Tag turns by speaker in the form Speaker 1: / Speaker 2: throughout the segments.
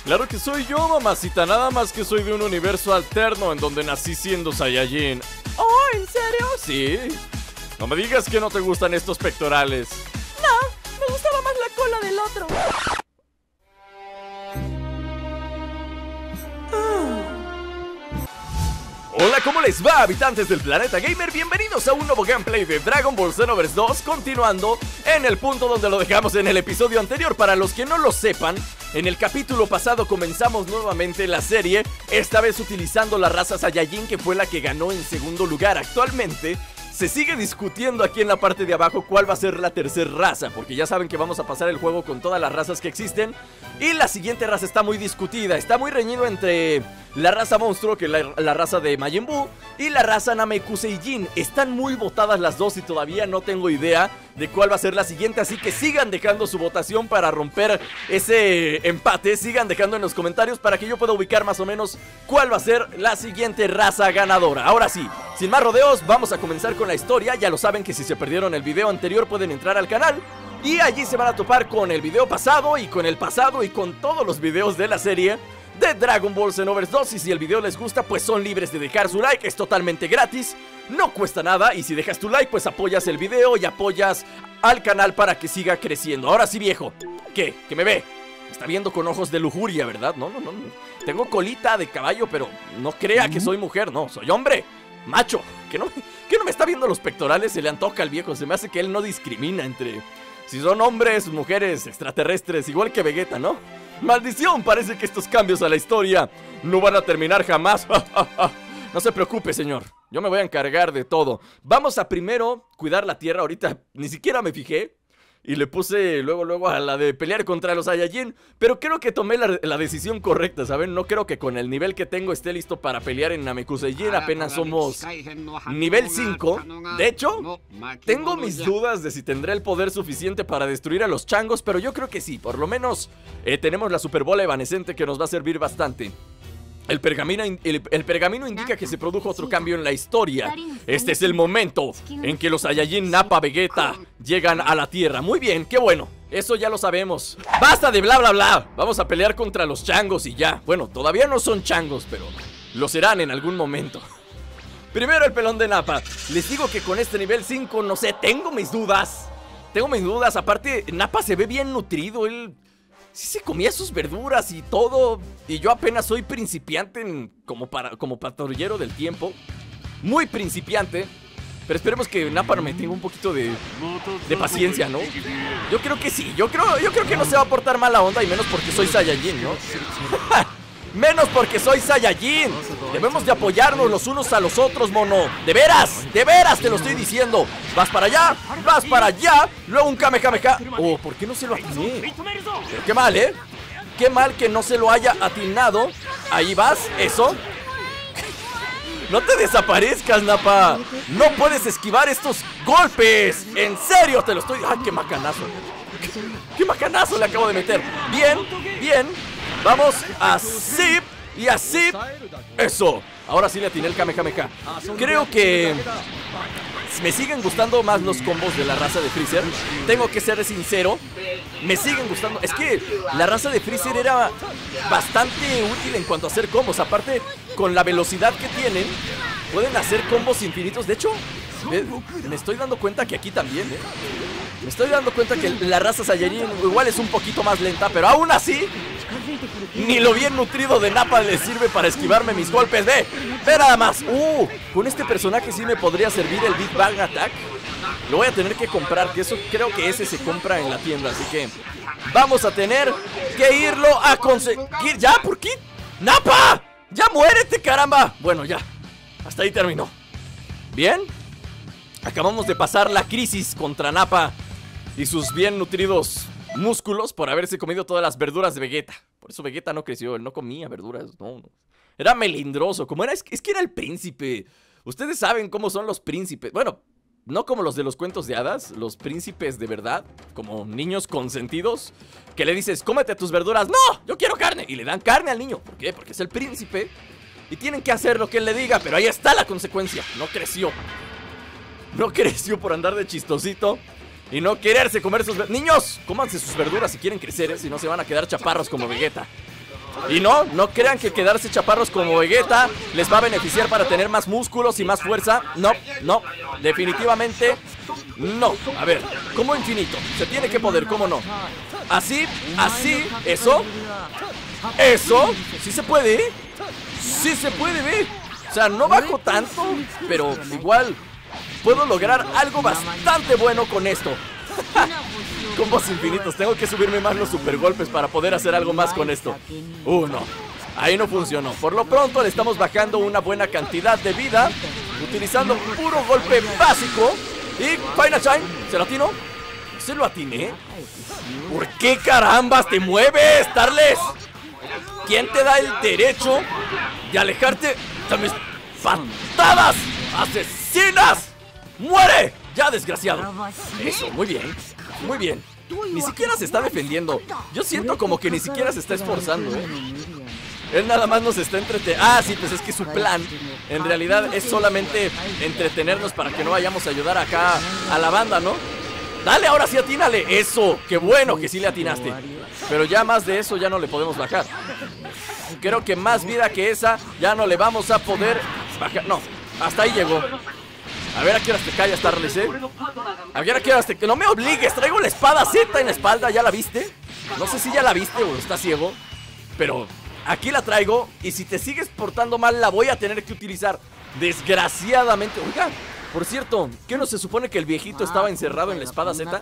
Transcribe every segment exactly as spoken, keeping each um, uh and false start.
Speaker 1: Claro que soy yo, mamacita, nada más que soy de un universo alterno en donde nací siendo Saiyajin. Oh, ¿en serio? Sí. No me digas que no te gustan estos pectorales.
Speaker 2: No, me gustaba más la cola del otro.
Speaker 1: Hola, ¿cómo les va, habitantes del planeta gamer? Bienvenidos a un nuevo gameplay de Dragon Ball Xenoverse dos, continuando en el punto donde lo dejamos en el episodio anterior. Para los que no lo sepan, en el capítulo pasado comenzamos nuevamente la serie, esta vez utilizando la raza Saiyajin, que fue la que ganó en segundo lugar. Actualmente se sigue discutiendo aquí en la parte de abajo cuál va a ser la tercera raza, porque ya saben que vamos a pasar el juego con todas las razas que existen. Y la siguiente raza está muy discutida, está muy reñido entre la raza monstruo, que es la, la raza de Majin Buu, y la raza Namekusein. Están muy votadas las dos y todavía no tengo idea de cuál va a ser la siguiente, así que sigan dejando su votación para romper ese empate. Sigan dejando en los comentarios para que yo pueda ubicar más o menos cuál va a ser la siguiente raza ganadora. Ahora sí, sin más rodeos, vamos a comenzar con la historia. Ya lo saben que si se perdieron el video anterior pueden entrar al canal y allí se van a topar con el video pasado y con el pasado y con todos los videos de la serie de Dragon Ball Xenoverse dos. Y si el video les gusta, pues son libres de dejar su like, es totalmente gratis, no cuesta nada. Y si dejas tu like, pues apoyas el video y apoyas al canal para que siga creciendo. Ahora sí, viejo, ¿qué? ¿Qué me ve? Me está viendo con ojos de lujuria, ¿verdad? No, no, no, no. Tengo colita de caballo, pero no crea que soy mujer, no, soy hombre, macho. ¿Que no, que no me está viendo los pectorales? Se le antoja al viejo, se me hace que él no discrimina entre si son hombres, mujeres, extraterrestres, igual que Vegeta, ¿no? ¡Maldición! Parece que estos cambios a la historia no van a terminar jamás. No se preocupe, señor, yo me voy a encargar de todo. Vamos a primero cuidar la tierra. Ahorita ni siquiera me fijé y le puse luego, luego a la de pelear contra los Saiyajin. Pero creo que tomé la, la decisión correcta, ¿saben? No creo que con el nivel que tengo esté listo para pelear en Namekusein. Apenas somos nivel cinco. De hecho, tengo mis dudas de si tendré el poder suficiente para destruir a los changos, pero yo creo que sí. Por lo menos eh, tenemos la Super Bola evanescente, que nos va a servir bastante. El pergamino, el, el pergamino indica que se produjo otro cambio en la historia. Este es el momento en que los Saiyajin Nappa Vegeta llegan a la Tierra. Muy bien, qué bueno, eso ya lo sabemos. ¡Basta de bla bla bla! Vamos a pelear contra los changos y ya. Bueno, todavía no son changos, pero lo serán en algún momento. Primero el pelón de Nappa. Les digo que con este nivel cinco, no sé, tengo mis dudas. Tengo mis dudas, aparte Nappa se ve bien nutrido. Él sí se comía sus verduras y todo. Y yo apenas soy principiante en, como, para, como patrullero del tiempo. Muy principiante. Pero esperemos que Nappa me tenga un poquito de, de paciencia, ¿no? Yo creo que sí, yo creo, yo creo que no se va a portar mala onda. Y menos porque soy Saiyajin, ¿no? Menos porque soy Saiyajin. Debemos de apoyarnos los unos a los otros, mono. De veras, de veras te lo estoy diciendo. Vas para allá, vas para allá. Luego un Kamehameha. Oh, ¿por qué no se lo atiné? Pero qué mal, ¿eh? Qué mal que no se lo haya atinado. Ahí vas, eso. No te desaparezcas, Nappa. No puedes esquivar estos golpes. En serio, te lo estoy... ¡Ay, qué macanazo! ¡Qué macanazo le acabo de meter! Bien, bien. Vamos así y así. Eso. Ahora sí le atiné el Kamehameha. Creo que me siguen gustando más los combos de la raza de Freezer. Tengo que ser sincero, me siguen gustando. Es que la raza de Freezer era bastante útil en cuanto a hacer combos. Aparte, con la velocidad que tienen, pueden hacer combos infinitos. De hecho, me, me estoy dando cuenta que aquí también, ¿eh? Me estoy dando cuenta que la raza Saiyajin igual es un poquito más lenta, pero aún así ni lo bien nutrido de Nappa le sirve para esquivarme mis golpes. Ve, ve nada más. Uh, con este personaje sí me podría servir el Big Bang Attack. Lo voy a tener que comprar, que eso creo que ese se compra en la tienda. Así que vamos a tener que irlo a conseguir. ¿Ya? ¿Por qué? ¡Nappa! ¡Ya muérete, caramba! Bueno, ya, hasta ahí terminó. Bien, acabamos de pasar la crisis contra Nappa y sus bien nutridos músculos por haberse comido todas las verduras de Vegeta. Por eso Vegeta no creció, él no comía verduras, no, no. Era melindroso, como era, es, es que era el príncipe. Ustedes saben cómo son los príncipes. Bueno, no como los de los cuentos de hadas, los príncipes de verdad, como niños consentidos, que le dices, cómete tus verduras. ¡No! ¡Yo quiero carne! Y le dan carne al niño. ¿Por qué? Porque es el príncipe y tienen que hacer lo que él le diga. Pero ahí está la consecuencia, no creció. No creció por andar de chistosito y no quererse comer sus verduras. Niños, cómanse sus verduras si quieren crecer, ¿eh? Si no se van a quedar chaparros como Vegeta. Y no, no crean que quedarse chaparros como Vegeta les va a beneficiar para tener más músculos y más fuerza. No, no, definitivamente no. A ver, como infinito, se tiene que poder, ¿cómo no? Así, así, eso. Eso, sí se puede. Sí se puede, ve. O sea, no bajo tanto, pero igual puedo lograr algo bastante bueno con esto. Combos infinitos, tengo que subirme más los super golpes para poder hacer algo más con esto. Uh, no, ahí no funcionó. Por lo pronto le estamos bajando una buena cantidad de vida, utilizando puro golpe básico. Y Final Shine, ¿se lo atino? ¿Se lo atiné? ¿Por qué carambas te mueves, Tarles? ¿Quién te da el derecho de alejarte de mis patadas asesinas? ¡Muere! ¡Ya, desgraciado! Eso, muy bien, muy bien. Ni siquiera se está defendiendo. Yo siento como que ni siquiera se está esforzando, ¿eh? Él nada más nos está entreteniendo. Ah, sí, pues es que su plan en realidad es solamente entretenernos para que no vayamos a ayudar acá a la banda, ¿no? Dale, ahora sí atínale. Eso, qué bueno que sí le atinaste. Pero ya más de eso ya no le podemos bajar. Creo que más vida que esa ya no le vamos a poder bajar. No, hasta ahí llegó. A ver a qué horas te callas, Tarles, ¿eh? A ver a qué horas te... Que no me obligues, traigo la espada Z en la espalda, ¿ya la viste? No sé si ya la viste o estás ciego, pero aquí la traigo y si te sigues portando mal la voy a tener que utilizar. Desgraciadamente. Oiga, por cierto, ¿qué no se supone que el viejito estaba encerrado en la espada Z?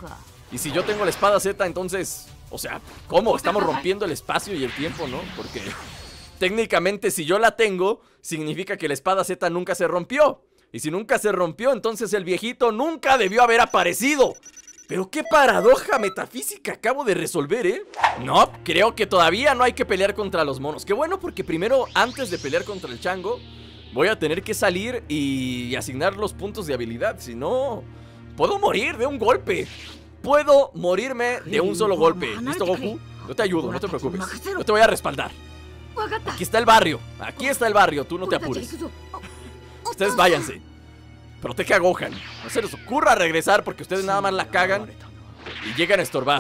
Speaker 1: Y si yo tengo la espada Z, entonces... O sea, ¿cómo? Estamos rompiendo el espacio y el tiempo, ¿no? Porque técnicamente si yo la tengo, significa que la espada Z nunca se rompió. Y si nunca se rompió, entonces el viejito nunca debió haber aparecido. Pero qué paradoja metafísica acabo de resolver, ¿eh? No, creo que todavía no hay que pelear contra los monos. Qué bueno, porque primero, antes de pelear contra el chango, voy a tener que salir y asignar los puntos de habilidad. Si no, puedo morir de un golpe. Puedo morirme de un solo golpe. ¿Listo, Goku? Yo te ayudo, no te preocupes. Yo te voy a respaldar. Aquí está el barrio. Aquí está el barrio, tú no te apures. Ustedes váyanse. Protege a Gohan. No se les ocurra regresar porque ustedes nada más la cagan y llegan a estorbar.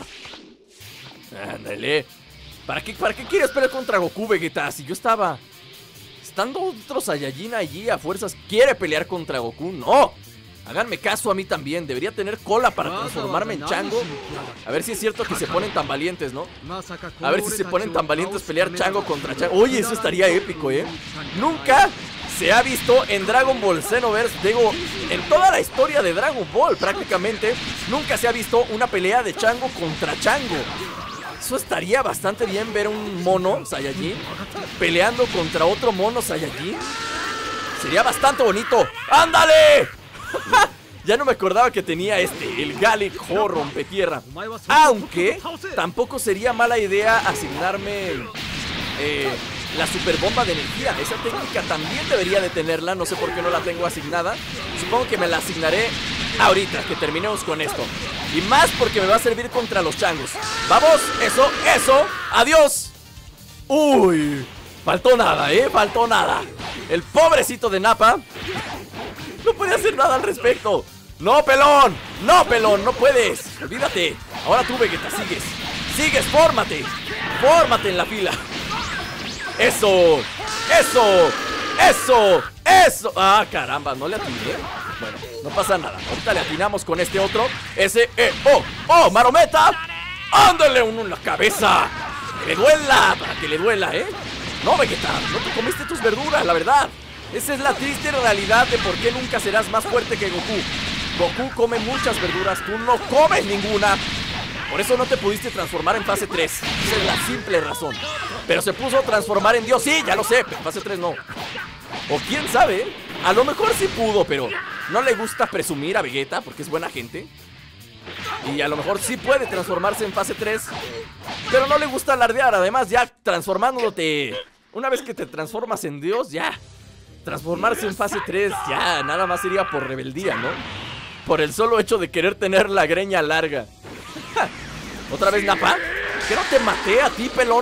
Speaker 1: Ándale. ¿Para qué, ¿Para qué quieres pelear contra Goku, Vegeta? Si yo estaba... Estando otro Saiyajin allí a fuerzas, ¿quiere pelear contra Goku? ¡No! Háganme caso a mí también. Debería tener cola para transformarme en chango. A ver si es cierto que se ponen tan valientes, ¿no? A ver si se ponen tan valientes pelear chango contra chango. Oye, eso estaría épico, ¿eh? Nunca se ha visto en Dragon Ball Xenoverse, digo, en toda la historia de Dragon Ball prácticamente, nunca se ha visto una pelea de chango contra chango. Eso estaría bastante bien, ver un mono Saiyajin peleando contra otro mono Saiyajin. Sería bastante bonito. ¡Ándale! Ya no me acordaba que tenía este, el Gallic Ho Rompetierra. Aunque tampoco sería mala idea asignarme eh, la super bomba de energía. Esa técnica también debería de tenerla. No sé por qué no la tengo asignada. Supongo que me la asignaré ahorita que terminemos con esto. Y más porque me va a servir contra los changos. Vamos, eso, eso. Adiós. Uy, faltó nada, eh, faltó nada. El pobrecito de Nappa no puede hacer nada al respecto. No, pelón, no, pelón, no puedes. Olvídate. Ahora tú, Vegeta, sigues. Sigues, fórmate. Fórmate en la fila. Eso, eso, eso, eso. Ah, caramba, no le atiné. Bueno, no pasa nada. Ahorita le atinamos con este otro. Ese, eh, oh, oh, Marometa. Ándale uno en la cabeza. Que le duela, para que le duela, ¿eh? No, Vegeta, no te comiste tus verduras, la verdad. Esa es la triste realidad de por qué nunca serás más fuerte que Goku. Goku come muchas verduras, tú no comes ninguna. Por eso no te pudiste transformar en fase tres. Esa es la simple razón. Pero se puso a transformar en Dios. Sí, ya lo sé, pero en fase tres no. O quién sabe, a lo mejor sí pudo, pero no le gusta presumir a Vegeta porque es buena gente. Y a lo mejor sí puede transformarse en fase tres, pero no le gusta alardear. Además, ya transformándote, una vez que te transformas en Dios, ya transformarse en fase tres, ya nada más sería por rebeldía, ¿no? Por el solo hecho de querer tener la greña larga. ¿Otra vez, Nappa? ¿Que no te maté a ti, pelón?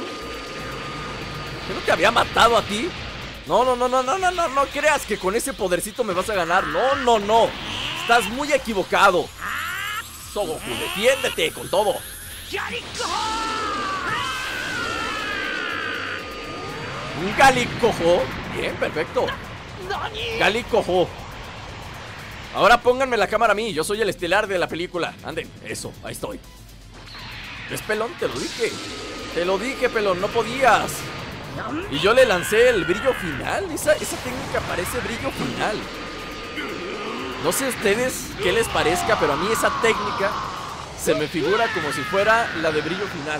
Speaker 1: ¿Que no te había matado a ti? No, no, no, no, no, no, no, no creas que con ese podercito me vas a ganar. No, no, no. Estás muy equivocado. So, Goku, defiéndete con todo. Un Gali cojo. Bien, perfecto. Gali cojo. Ahora pónganme la cámara a mí. Yo soy el estelar de la película. Anden, eso, ahí estoy. ¿Ves, pelón? Te lo dije. Te lo dije, pelón, no podías. Y yo le lancé el brillo final. Esa, esa técnica parece brillo final. No sé a ustedes qué les parezca, pero a mí esa técnica se me figura como si fuera la de brillo final.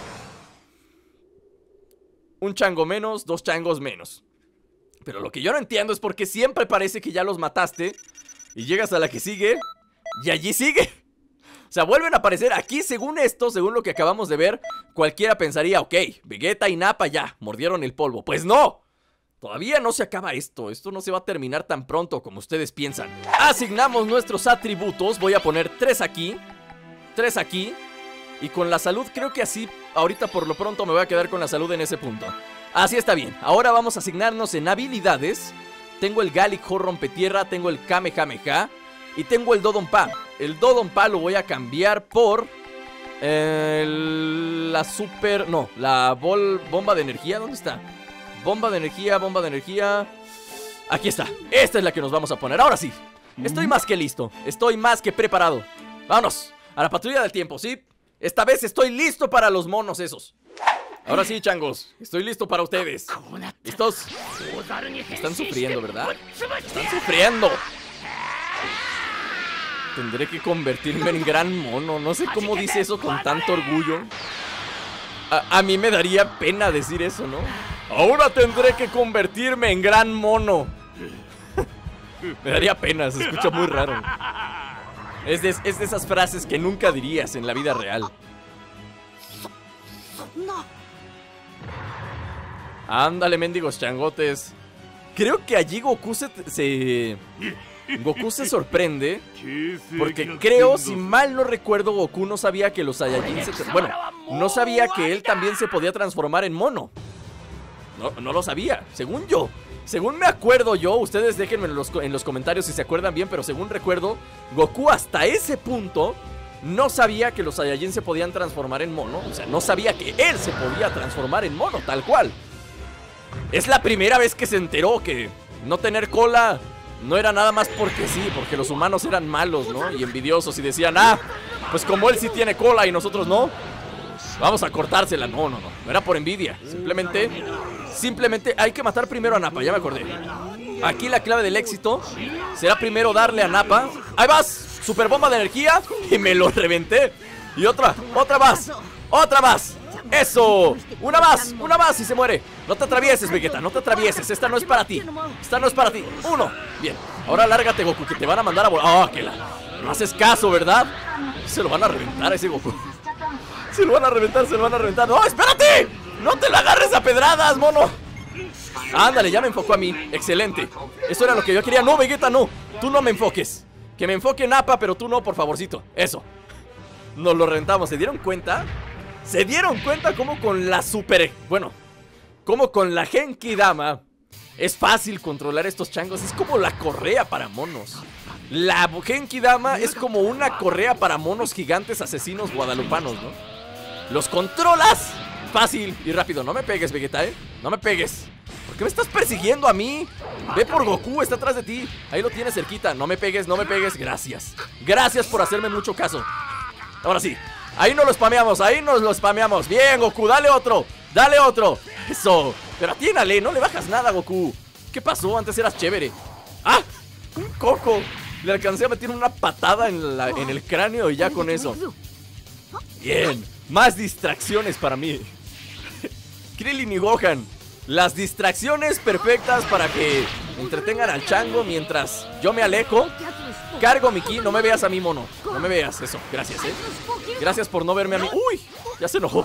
Speaker 1: Un chango menos, dos changos menos. Pero lo que yo no entiendo es por qué siempre parece que ya los mataste y llegas a la que sigue y allí sigue. O sea, vuelven a aparecer aquí. Según esto, según lo que acabamos de ver, cualquiera pensaría, ok, Vegeta y Nappa ya mordieron el polvo. Pues no, todavía no se acaba esto. Esto no se va a terminar tan pronto como ustedes piensan. Asignamos nuestros atributos. Voy a poner tres aquí, tres aquí. Y con la salud creo que así, ahorita por lo pronto me voy a quedar con la salud en ese punto. Así está bien. Ahora vamos a asignarnos en habilidades. Tengo el Gallic-Ho rompetierra, tengo el Kamehameha y tengo el Dodonpa. El Dodonpa lo voy a cambiar por eh, el, la super... No, la bol, bomba de energía. ¿Dónde está? Bomba de energía, bomba de energía. Aquí está. Esta es la que nos vamos a poner. Ahora sí. Estoy más que listo. Estoy más que preparado. Vámonos a la patrulla del tiempo, ¿sí? Esta vez estoy listo para los monos esos. Ahora sí, changos, estoy listo para ustedes. ¿Listos? Están sufriendo, ¿verdad? Están sufriendo. Tendré que convertirme en gran mono. No sé cómo dice eso con tanto orgullo. A, a mí me daría pena decir eso, ¿no? Ahora tendré que convertirme en gran mono. Me daría pena, se escucha muy raro. Es de, es de esas frases que nunca dirías en la vida real. Ándale, mendigos changotes. Creo que allí Goku se, se... Goku se sorprende porque creo, si mal no recuerdo, Goku no sabía que los Saiyajin se... Bueno, no sabía que él también se podía transformar en mono. No, no lo sabía, según yo. Según me acuerdo yo, ustedes déjenme en los, en los comentarios si se acuerdan bien, pero según recuerdo, Goku hasta ese punto no sabía que los Saiyajin se podían transformar en mono. O sea, no sabía que él se podía transformar en mono, tal cual. Es la primera vez que se enteró que no tener cola no era nada más porque sí, porque los humanos eran malos, ¿no? Y envidiosos y decían, ah, pues como él sí tiene cola y nosotros no, vamos a cortársela. No, no, no, no era por envidia. Simplemente, simplemente hay que matar primero a Nappa, ya me acordé. Aquí la clave del éxito será primero darle a Nappa. ¡Ahí vas! Super bomba de energía y me lo reventé. Y otra, otra más, otra más. ¡Eso! ¡Una más! ¡Una más! Y se muere. No te atravieses, Vegeta, no te atravieses. Esta no es para ti. Esta no es para ti. Uno. Bien. Ahora lárgate, Goku, que te van a mandar a volar. ¡Oh, que la! No haces caso, ¿verdad? Se lo van a reventar a ese Goku. Se lo van a reventar, se lo van a reventar. ¡No, espérate! ¡No te lo agarres a pedradas, mono! Ándale, ya me enfocó a mí. Excelente. Eso era lo que yo quería. No, Vegeta, no. Tú no me enfoques. Que me enfoque Nappa, pero tú no, por favorcito. Eso. Nos lo reventamos. ¿Se dieron cuenta? ¿Se dieron cuenta cómo con la super... Bueno, cómo con la Genki Dama es fácil controlar estos changos? Es como la correa para monos. La Genki Dama es como una correa para monos gigantes asesinos guadalupanos, ¿no? Los controlas fácil y rápido. No me pegues, Vegeta, ¿eh? No me pegues. ¿Por qué me estás persiguiendo a mí? Ve por Goku, está atrás de ti. Ahí lo tienes cerquita. No me pegues, no me pegues. Gracias. Gracias por hacerme mucho caso. Ahora sí. Ahí nos lo spameamos, ahí nos lo spameamos. Bien, Goku, dale otro, dale otro. Eso, pero atiénale, no le bajas nada, Goku. ¿Qué pasó? Antes eras chévere. ¡Ah! Un coco. Le alcancé a meter una patada en, la, en el cráneo y ya con eso. Bien, más distracciones para mí. Krillin y Gohan, las distracciones perfectas para que entretengan al chango mientras yo me alejo. Cargo mi ki, no me veas a mí, mono. No me veas, eso, gracias, eh Gracias por no verme a mí. Uy, ya se enojó.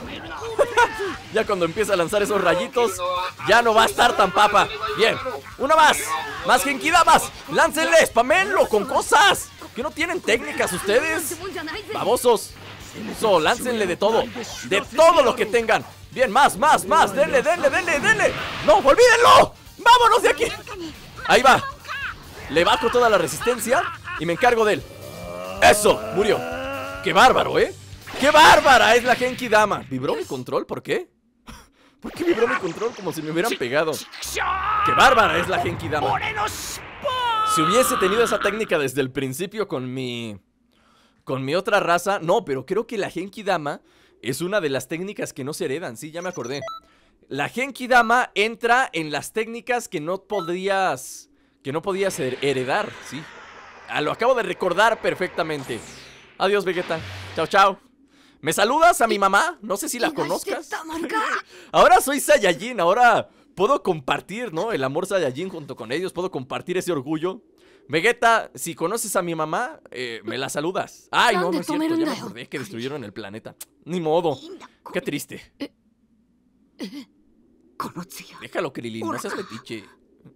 Speaker 1: Ya cuando empieza a lanzar esos rayitos, ya no va a estar tan papa. Bien, una más. Más Genki Damas. Láncenle, spamenlo con cosas. ¿Que no tienen técnicas ustedes? Babosos. Eso, láncenle de todo. De todo lo que tengan. Bien, más, más, más. Denle, denle, denle, denle. No, olvídenlo. Vámonos de aquí. Ahí va. Le bajo toda la resistencia y me encargo de él. Eso, murió. ¡Qué bárbaro, eh! ¡Qué bárbara es la Genki Dama! ¿Vibró mi control? ¿Por qué? ¿Por qué vibró mi control como si me hubieran pegado? ¡Qué bárbara es la Genki Dama! Si hubiese tenido esa técnica desde el principio con mi... Con mi otra raza... No, pero creo que la Genki Dama es una de las técnicas que no se heredan. Sí, ya me acordé. La Genki Dama entra en las técnicas que no podías... Que no podías heredar, sí. Ah, lo acabo de recordar perfectamente. Adiós, Vegeta. Chao, chao. ¿Me saludas a mi mamá? No sé si la conozcas. Ahora soy Saiyajin, ahora puedo compartir, ¿no? El amor Saiyajin junto con ellos, puedo compartir ese orgullo. Vegeta, si conoces a mi mamá, eh, me la saludas. Ay, no, no es cierto, ya me acordé que destruyeron el planeta. Ni modo, qué triste. Déjalo, Krillin, no seas metiche.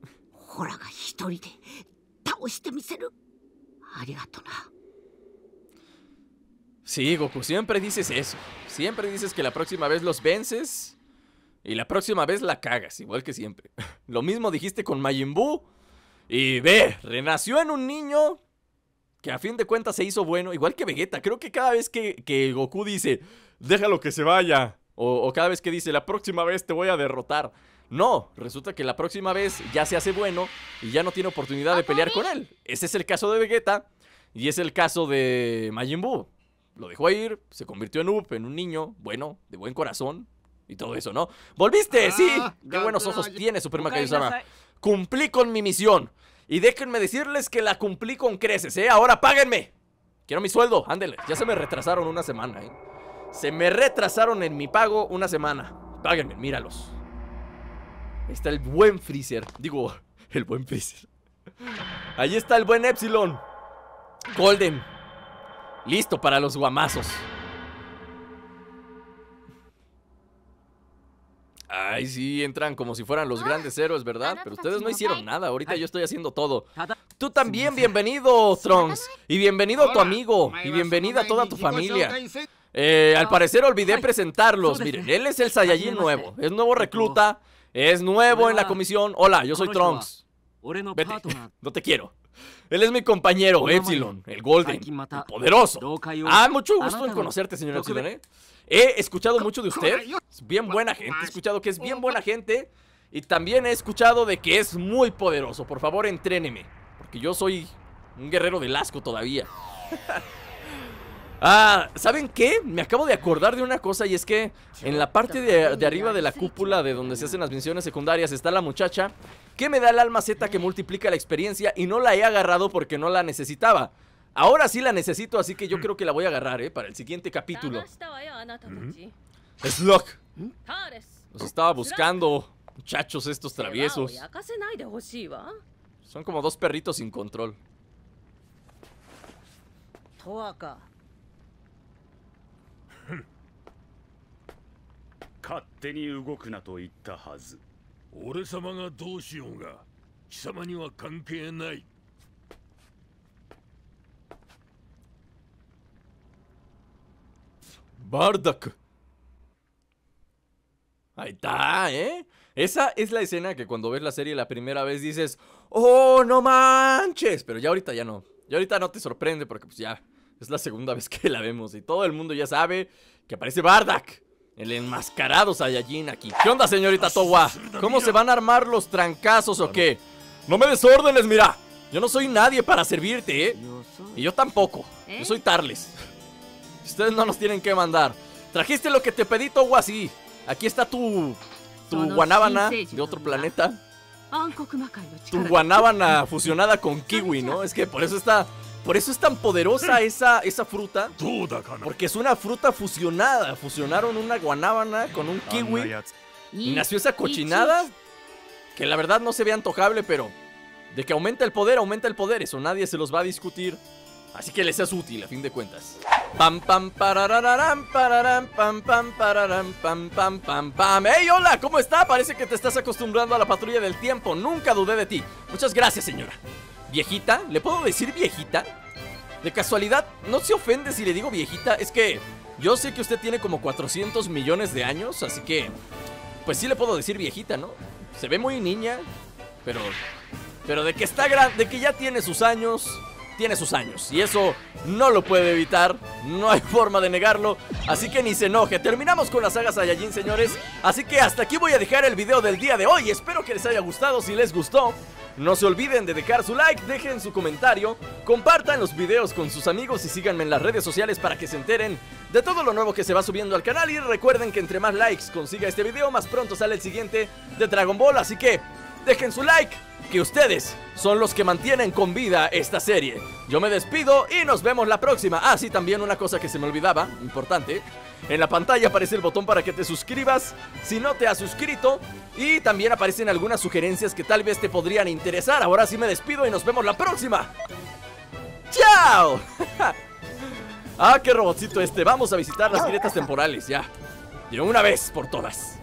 Speaker 1: Sí, Goku, siempre dices eso. Siempre dices que la próxima vez los vences y la próxima vez la cagas, igual que siempre. Lo mismo dijiste con Majin Buu. Y ve, renació en un niño que a fin de cuentas se hizo bueno, igual que Vegeta. Creo que cada vez que, que Goku dice, déjalo que se vaya, o, o cada vez que dice, la próxima vez te voy a derrotar, no, resulta que la próxima vez ya se hace bueno y ya no tiene oportunidad de pelear con él. Ese es el caso de Vegeta y es el caso de Majin Buu. Lo dejó ir, se convirtió en Up, en un niño bueno, de buen corazón y todo eso, ¿no? ¡Volviste! ¡Sí! ¡Qué buenos ojos tiene Suprema Kaiosama! Cumplí con mi misión. Y déjenme decirles que la cumplí con creces, ¿eh? Ahora páguenme. Quiero mi sueldo, ándele. Ya se me retrasaron una semana, ¿eh? Se me retrasaron en mi pago una semana. Páguenme, míralos. Ahí está el buen Freezer. Digo, el buen Freezer. Ahí está el buen Epsilon. Golden. Listo para los guamazos. Ay, sí, entran como si fueran los grandes héroes, ¿verdad? Pero ustedes no hicieron nada, ahorita yo estoy haciendo todo. Tú también, bienvenido, Trunks. Y bienvenido a tu amigo. Y bienvenida a toda tu familia. Eh, al parecer olvidé presentarlos. Miren, él es el Saiyajin nuevo. Es nuevo recluta. Es nuevo en la comisión. Hola, yo soy Trunks. Vete, no te quiero. Él es mi compañero, Epsilon, el Golden, el poderoso. Ah, mucho gusto en conocerte, señor Epsilon, ¿eh? He escuchado mucho de usted. Es bien buena gente, he escuchado que es bien buena gente. Y también he escuchado de que es muy poderoso. Por favor, entréneme, porque yo soy un guerrero del asco todavía. Ah, ¿saben qué? Me acabo de acordar de una cosa, y es que en la parte de, de arriba de la cúpula de donde se hacen las misiones secundarias está la muchacha que me da el alma Z que multiplica la experiencia, y no la he agarrado porque no la necesitaba. Ahora sí la necesito, así que yo creo que la voy a agarrar, ¿eh? Para el siguiente capítulo. Slug. Los estaba buscando, muchachos estos traviesos. Son como dos perritos sin control.
Speaker 3: 勝手に動くなと言ったはず。俺様がどうしようが貴様には関係ない。
Speaker 1: Bardock. Ahí está, ¿eh? Esa es la escena que cuando ves la serie la primera vez dices, ¡oh, no manches! Pero ya ahorita ya no. Ya ahorita no te sorprende porque pues ya es la segunda vez que la vemos y todo el mundo ya sabe que aparece Bardock, el enmascarado Saiyajin aquí. ¿Qué onda, señorita Towa? ¿Cómo se van a armar los trancazos o qué? No me des órdenes, mira. Yo no soy nadie para servirte, ¿eh? Y yo tampoco. Yo soy Tarles. Ustedes no nos tienen que mandar. Trajiste lo que te pedí, Towa, sí. Aquí está tu... Tu guanábana de otro planeta. Tu guanábana fusionada con kiwi, ¿no? Es que por eso está... Por eso es tan poderosa esa, esa fruta. Porque es una fruta fusionada. Fusionaron una guanábana con un kiwi y nació esa cochinada que la verdad no se ve antojable, pero de que aumenta el poder, aumenta el poder. Eso nadie se los va a discutir. Así que les es útil a fin de cuentas. Pam pam pararararam, pararam, pam pam pararam, pam pam pam pam. ¡Hey, hola! ¿Cómo está? Parece que te estás acostumbrando a la patrulla del tiempo. Nunca dudé de ti. Muchas gracias, señora. ¿Viejita? ¿Le puedo decir viejita? De casualidad, ¿no se ofende si le digo viejita? Es que yo sé que usted tiene como cuatrocientos millones de años, así que pues sí le puedo decir viejita, ¿no? Se ve muy niña, pero pero de que está grande, de que ya tiene sus años, tiene sus años y eso no lo puede evitar, no hay forma de negarlo, así que ni se enoje. Terminamos con la saga Saiyajin, señores, así que hasta aquí voy a dejar el video del día de hoy. Espero que les haya gustado. Si les gustó, no se olviden de dejar su like, dejen su comentario, compartan los videos con sus amigos y síganme en las redes sociales para que se enteren de todo lo nuevo que se va subiendo al canal. Y recuerden que entre más likes consiga este video, más pronto sale el siguiente de Dragon Ball, así que dejen su like, que ustedes son los que mantienen con vida esta serie. Yo me despido y nos vemos la próxima. Ah, sí, también una cosa que se me olvidaba, importante. En la pantalla aparece el botón para que te suscribas si no te has suscrito. Y también aparecen algunas sugerencias que tal vez te podrían interesar. Ahora sí me despido y nos vemos la próxima. ¡Chao! Ah, qué robotcito este. Vamos a visitar las grietas temporales, ya. De una vez por todas.